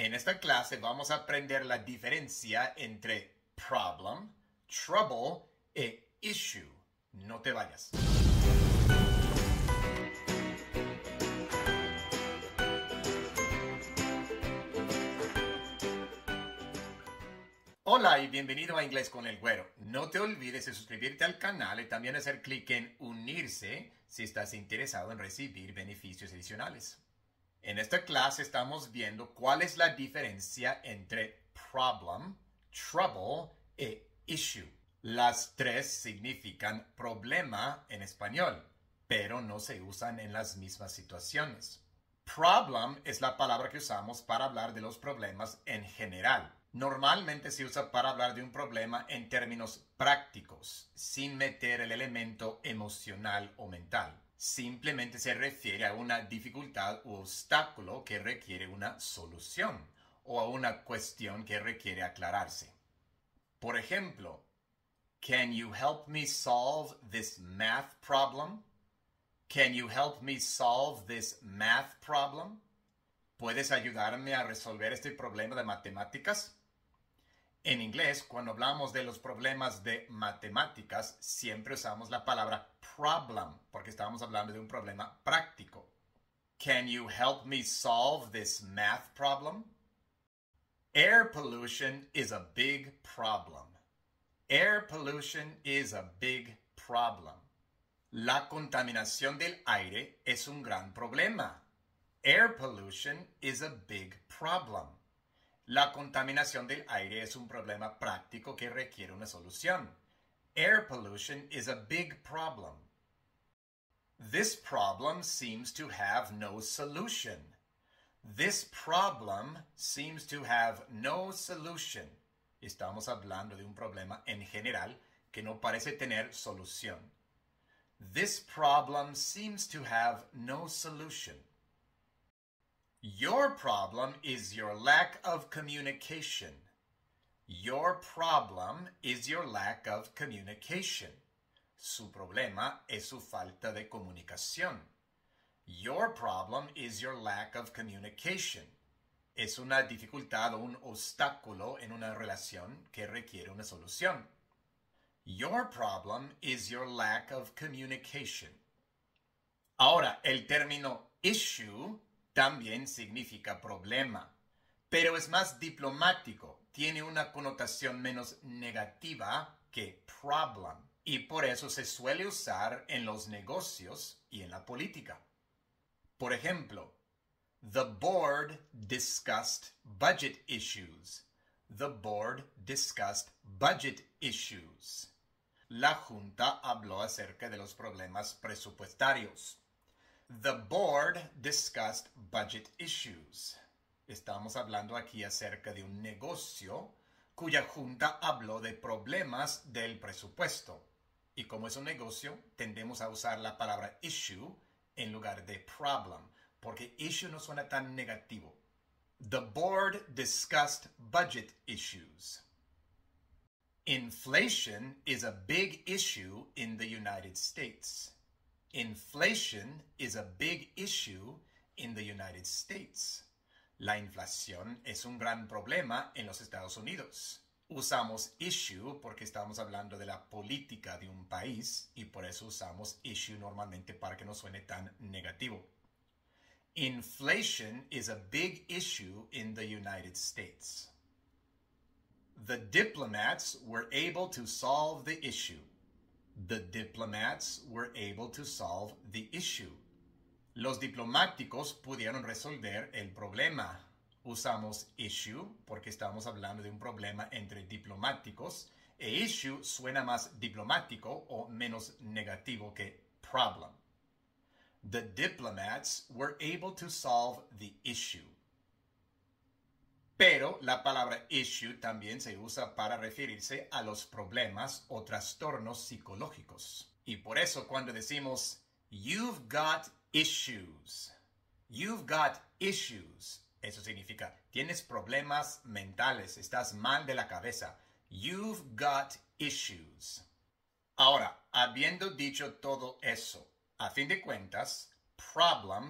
En esta clase vamos a aprender la diferencia entre problem, trouble e issue. No te vayas. Hola y bienvenido a Inglés con el Güero. No te olvides de suscribirte al canal y también hacer clic en unirse si estás interesado en recibir beneficios adicionales. En esta clase estamos viendo cuál es la diferencia entre problem, trouble e issue. Las tres significan problema en español, pero no se usan en las mismas situaciones. Problem es la palabra que usamos para hablar de los problemas en general. Normalmente se usa para hablar de un problema en términos prácticos, sin meter el elemento emocional o mental. Simplemente se refiere a una dificultad u obstáculo que requiere una solución o a una cuestión que requiere aclararse. Por ejemplo, "Can you help me solve this math problem?" Can you help me solve this math problem? ¿Puedes ayudarme a resolver este problema de matemáticas? En inglés, cuando hablamos de los problemas de matemáticas, siempre usamos la palabra problem, porque estamos hablando de un problema práctico. Can you help me solve this math problem? Air pollution is a big problem. Air pollution is a big problem. La contaminación del aire es un gran problema. Air pollution is a big problem. La contaminación del aire es un problema práctico que requiere una solución. Air pollution is a big problem. This problem seems to have no solution. This problem seems to have no solution. Estamos hablando de un problema en general que no parece tener solución. This problem seems to have no solution. Your problem is your lack of communication. Your problem is your lack of communication. Su problema es su falta de comunicación. Your problem is your lack of communication. Es una dificultad o un obstáculo en una relación que requiere una solución. Your problem is your lack of communication. Ahora, el término issue también significa problema, pero es más diplomático, tiene una connotación menos negativa que problem, y por eso se suele usar en los negocios y en la política. Por ejemplo, the board discussed budget issues. The board discussed budget issues. La Junta habló acerca de los problemas presupuestarios. The board discussed budget issues. Estamos hablando aquí acerca de un negocio cuya junta habló de problemas del presupuesto. Y como es un negocio, tendemos a usar la palabra issue en lugar de problem, porque issue no suena tan negativo. The board discussed budget issues. Inflation is a big issue in the United States. Inflation is a big issue in the United States. La inflación es un gran problema en los Estados Unidos. Usamos issue porque estamos hablando de la política de un país y por eso usamos issue normalmente para que no suene tan negativo. Inflation is a big issue in the United States. The diplomats were able to solve the issue. The diplomats were able to solve the issue. Los diplomáticos pudieron resolver el problema. Usamos issue porque estamos hablando de un problema entre diplomáticos e issue suena más diplomático o menos negativo que problem. The diplomats were able to solve the issue. Pero la palabra issue también se usa para referirse a los problemas o trastornos psicológicos. Y por eso cuando decimos you've got issues, eso significa tienes problemas mentales, estás mal de la cabeza. You've got issues. Ahora, habiendo dicho todo eso, a fin de cuentas, problem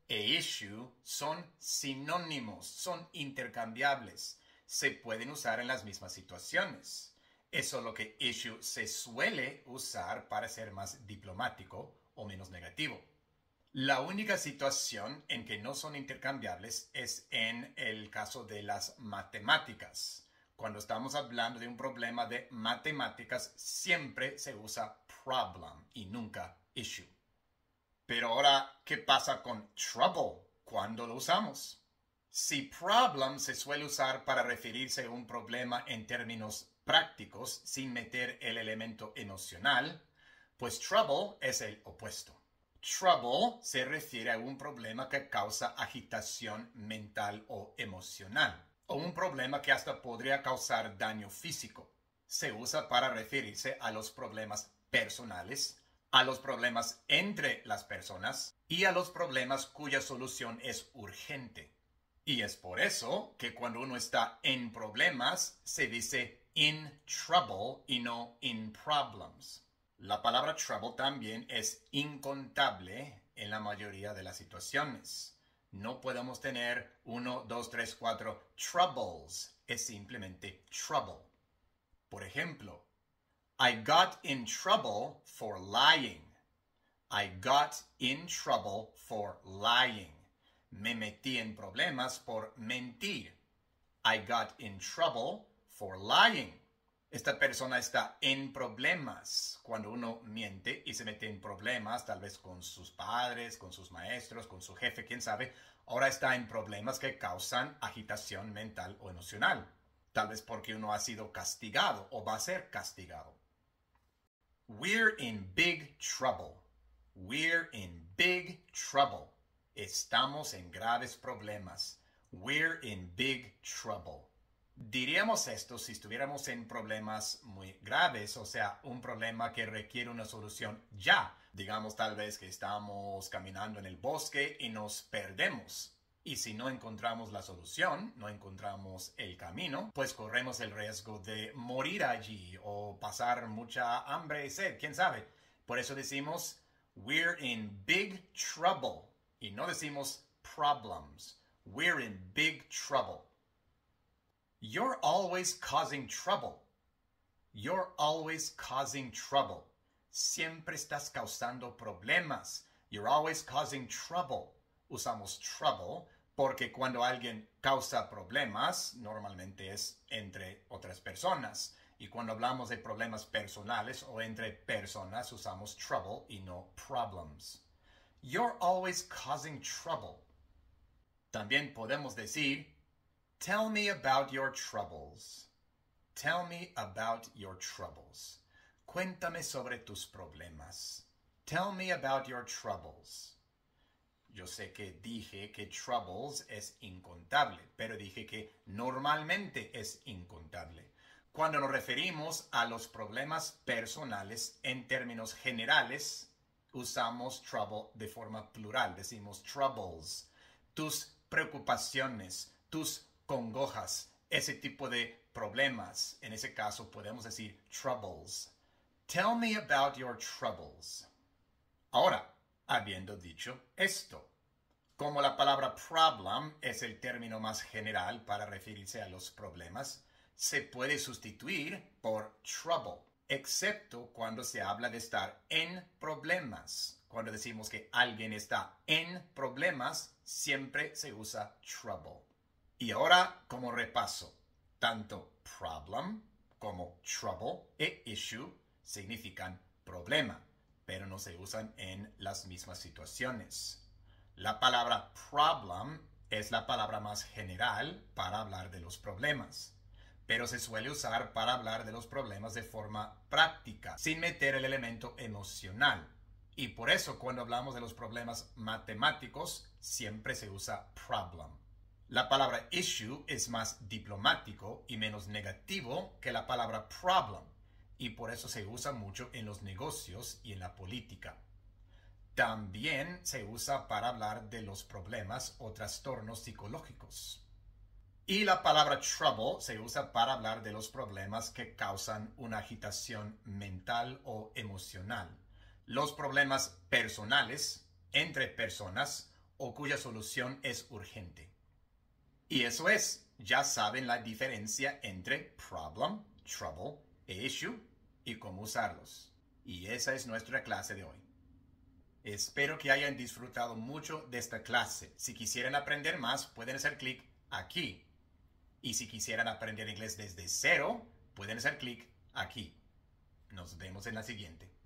e issue son sinónimos, son intercambiables. Se pueden usar en las mismas situaciones. Es solo que issue se suele usar para ser más diplomático o menos negativo. La única situación en que no son intercambiables es en el caso de las matemáticas. Cuando estamos hablando de un problema de matemáticas, siempre se usa problem y nunca issue. Pero ahora, ¿qué pasa con trouble? ¿Cuándo lo usamos? Si problem se suele usar para referirse a un problema en términos prácticos sin meter el elemento emocional, pues trouble es el opuesto. Trouble se refiere a un problema que causa agitación mental o emocional, o un problema que hasta podría causar daño físico. Se usa para referirse a los problemas personales, a los problemas entre las personas y a los problemas cuya solución es urgente. Y es por eso que cuando uno está en problemas se dice in trouble y no in problems. La palabra trouble también es incontable en la mayoría de las situaciones. No podemos tener 1, 2, 3, 4 troubles. Es simplemente trouble. Por ejemplo, I got in trouble for lying. I got in trouble for lying. Me metí en problemas por mentir. I got in trouble for lying. Esta persona está en problemas cuando uno miente y se mete en problemas, tal vez con sus padres, con sus maestros, con su jefe, quién sabe. Ahora está en problemas que causan agitación mental o emocional. Tal vez porque uno ha sido castigado o va a ser castigado. We're in big trouble. We're in big trouble. Estamos en graves problemas. We're in big trouble. Diríamos esto si estuviéramos en problemas muy graves, o sea, un problema que requiere una solución ya. Digamos tal vez que estamos caminando en el bosque y nos perdemos. Y si no encontramos la solución, no encontramos el camino, pues corremos el riesgo de morir allí o pasar mucha hambre y sed, quién sabe. Por eso decimos, we're in big trouble. Y no decimos problems. We're in big trouble. You're always causing trouble. You're always causing trouble. Siempre estás causando problemas. You're always causing trouble. Usamos trouble porque cuando alguien causa problemas, normalmente es entre otras personas. Y cuando hablamos de problemas personales o entre personas, usamos trouble y no problems. You're always causing trouble. También podemos decir, tell me about your troubles. Tell me about your troubles. Cuéntame sobre tus problemas. Tell me about your troubles. Yo sé que dije que troubles es incontable, pero dije que normalmente es incontable. Cuando nos referimos a los problemas personales en términos generales, usamos trouble de forma plural. Decimos troubles. Tus preocupaciones, tus congojas, ese tipo de problemas. En ese caso podemos decir troubles. Tell me about your troubles. Ahora, habiendo dicho esto, como la palabra problem es el término más general para referirse a los problemas, se puede sustituir por trouble, excepto cuando se habla de estar en problemas. Cuando decimos que alguien está en problemas, siempre se usa trouble. Y ahora, como repaso, tanto problem como trouble e issue significan problema, pero no se usan en las mismas situaciones. La palabra problem es la palabra más general para hablar de los problemas, pero se suele usar para hablar de los problemas de forma práctica, sin meter el elemento emocional. Y por eso cuando hablamos de los problemas matemáticos, siempre se usa problem. La palabra issue es más diplomático y menos negativo que la palabra problem, y por eso se usa mucho en los negocios y en la política. También se usa para hablar de los problemas o trastornos psicológicos. Y la palabra trouble se usa para hablar de los problemas que causan una agitación mental o emocional. Los problemas personales, entre personas o cuya solución es urgente. Y eso es, ya saben la diferencia entre problem, trouble e issue y cómo usarlos. Y esa es nuestra clase de hoy. Espero que hayan disfrutado mucho de esta clase. Si quisieran aprender más, pueden hacer clic aquí. Y si quisieran aprender inglés desde cero, pueden hacer clic aquí. Nos vemos en la siguiente.